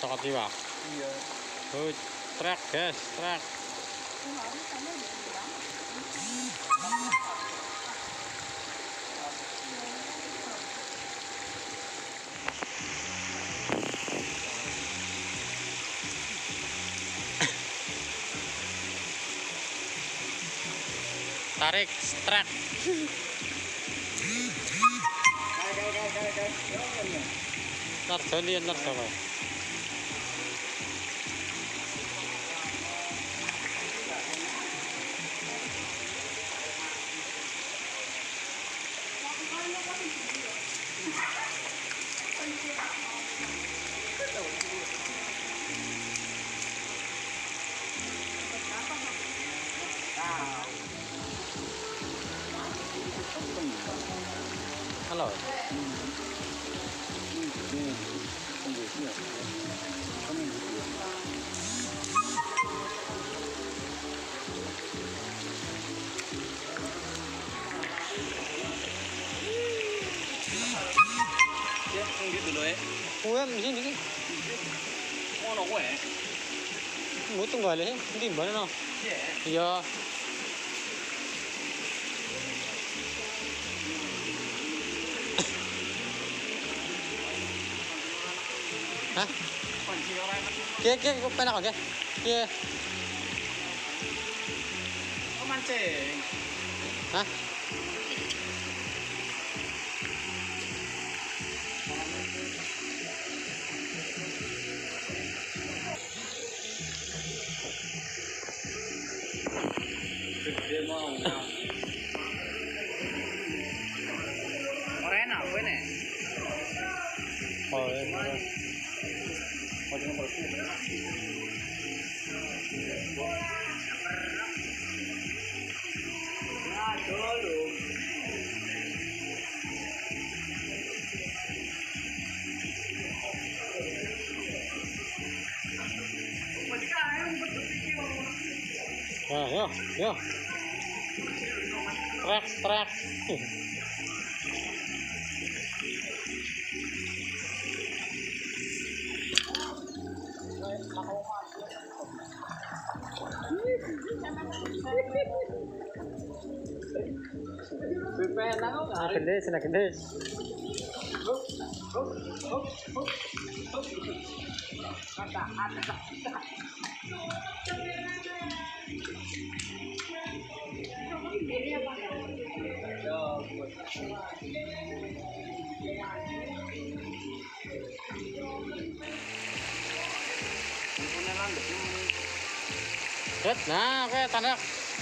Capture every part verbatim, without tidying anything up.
coklat iwak. Iya. Oh, trek guys, trek. Tarik, trek. Ntar jadi ntar coba. Halo. Kue di sini. Ono kue. Mau tunggal ya? Di mana no? Iya. Hah? Oke, oke, kok penak oke? Iya. Oh mancing. Hah? Gede mau. Ora enak kowe nek. Oh, iya. Oh, di nomor dua. Nah, dulu. Nah, yo, yo. Trek, trek. Gede, sana gede. Red, nah, oke, tanda.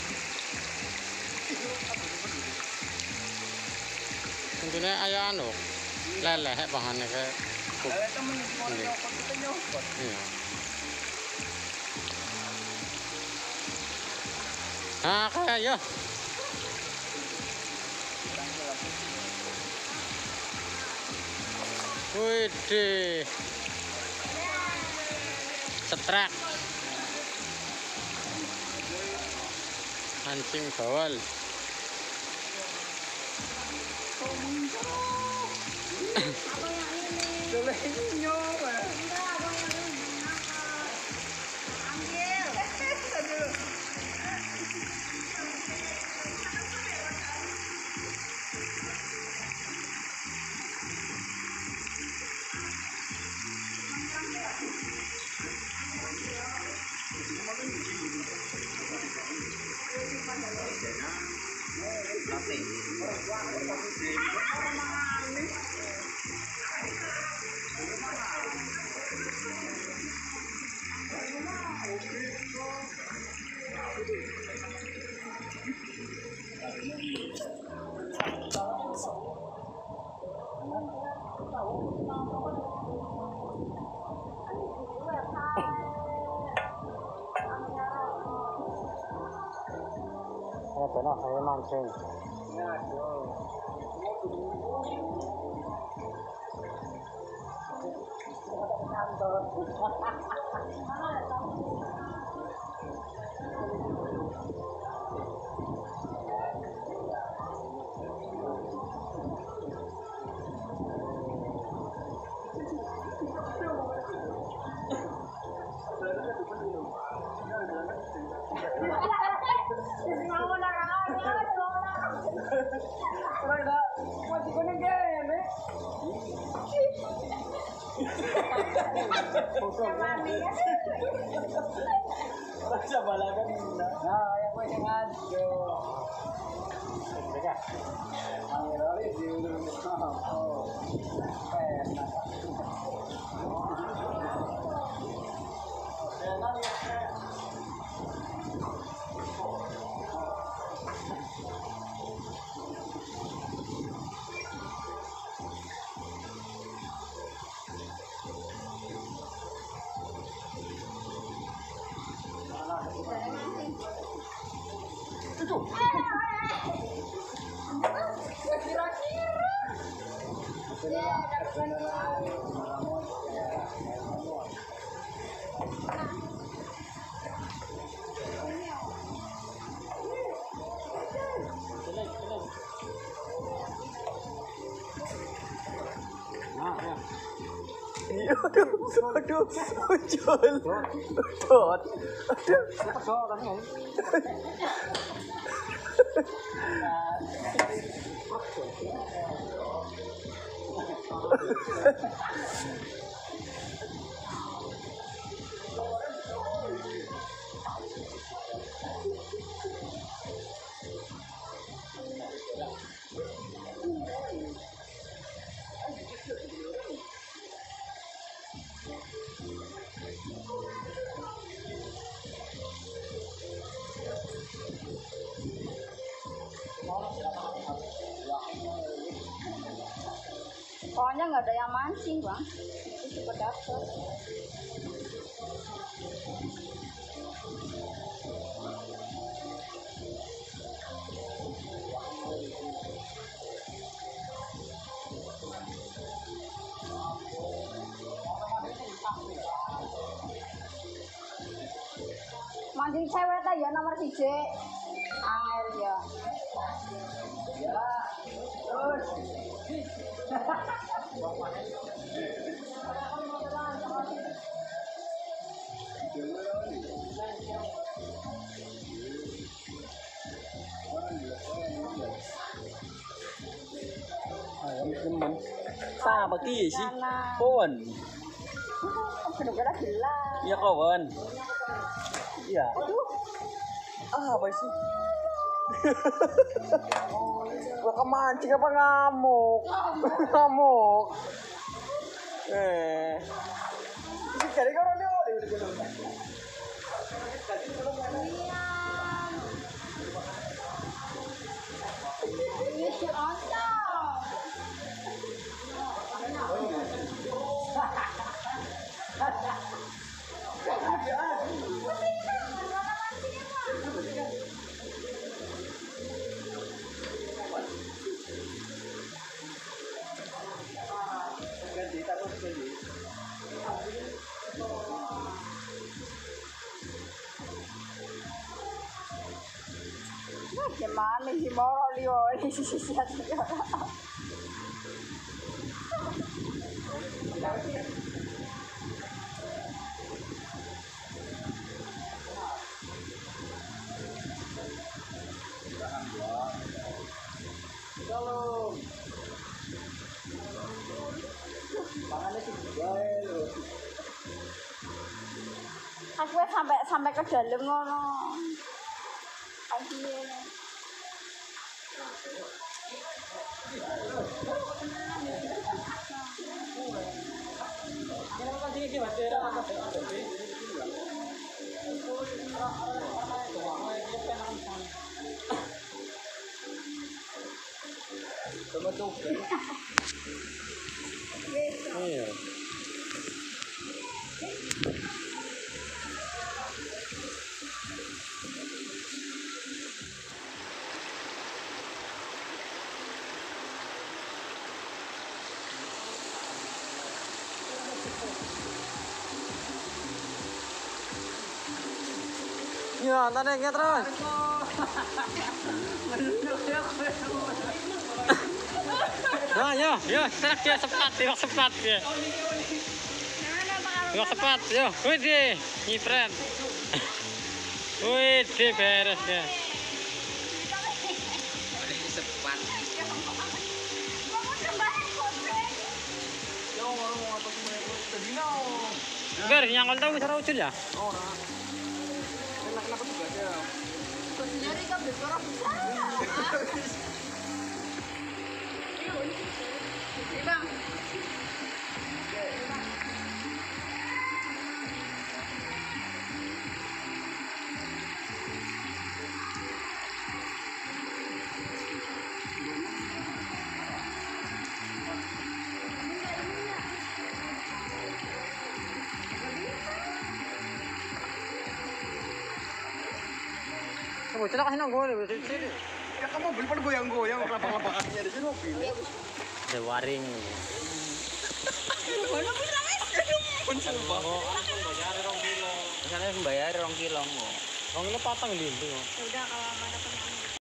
Intinya ayah anu, leleh bahannya kayak. Iya. Nah, kayak ya. Wih, setrek. Mancing bawal. Saya pernah saya mancing. Orang dah mati kau ni game eh. Orang siapa lagi ni? Nah, yang kau jangan jo. Dekat. Ang lari di ulun besar. Oh. Pena. Pena ni. Itu. Kira-kira. Ya, dapat Nah, ya. Aduh, aduh, ojol, dot, aduh, Kau tadi kan? Pokoknya nggak ada yang mancing bang, itu juga dapet. Mancing cewek aja nomor tiga, angel ya. Ya, terus. ayam temen, sa pagi sih, kawan, Bener-bener gelas. iya kawan, iya, ah apa sih? Gua kemancing apa ngamuk? Ngamuk. Eh. Ini cari kau dia oleh udah belum. Ini si Anta. Gimana sih moro liyo ini sisa sisa. Shalom. Tangannya sih gael. Aku sampai sampai ke dalam ngono. Akhirnya. Iya. Ya, taneknya terus. Nah, ya, ya, serak ya, sepat, ya, sepat ya. Ya, sepat, ya, wih deh, nyipren. Wih deh, beres ya. Sepat. Ger, nyangkol tahu bisa ucul ya? Orang. Enak kenapa juga aja. Kau sendiri kan bersuara besar. Ini bang. Coba celak kasih nang gue di sini. Ya kamu beli pada goyang-goyang lapang-lapang kakinya di sini mobil. Ada waring. Mana bilang Pun sumpah. Misalnya bayar rong kilo. Rong kilo patang di itu. udah kalau mana pun